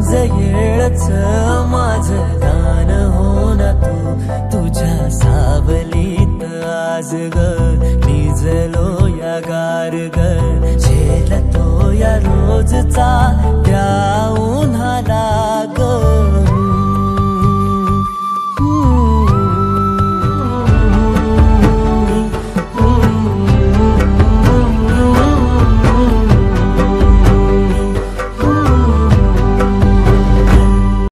आज येळच माझं गाण हो ना तू तुझ्या सावलीत आज ग निजलो या गार ग झेलतो या रोजचा त्या उन्हाला